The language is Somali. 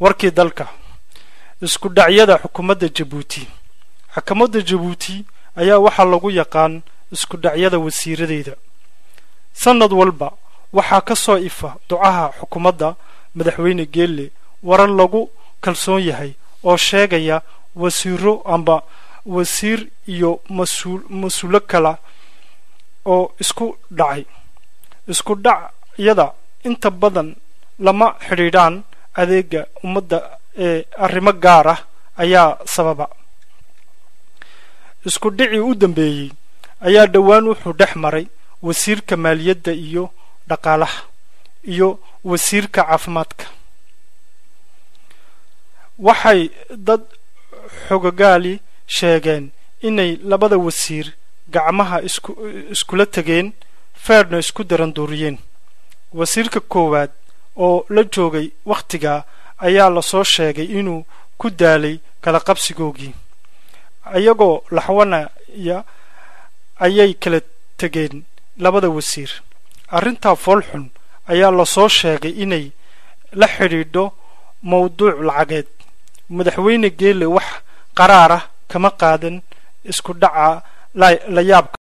warkii dalka isku dhacyada xukuumadda Djibouti xukuumadda Djibouti ayaa waxa lagu yaqaan isku dhacyada wasiiradeeda sanad walba waxa ka soo ifa ducaha xukuumadda madaxweyne Geelle warar lagu kalsoon yahay oo sheegaya wasiiro amba wasiir iyo mas'uul kala oo isku dhacyada inta badan lama xiriiraan adeega ummadda ee arrimo gaar ah ayaa sababa isku dhici u dambeeyay ayaa dhawaan wuxuu dhaxmaray wasiirka maaliyadda iyo dhaqaalaha iyo wasiirka caafimaadka waxay dad xogagali sheegeen inay labada wasiir gacmaha iskula tageen feerna isku darandooriyeen wasiirka koowaad oo la joogay waqtiga ayaa la soo sheegay inuu ku daalay kala qabsigoogii ayagoo laxwanaya ayay kala tageen labada wasiir arrinta foolxun ayaa la soo sheegay inay la xiriidho mawduuc lacageed madaxweyne Geelle wax qaraar ah kama qaadan isku dhaca la yaab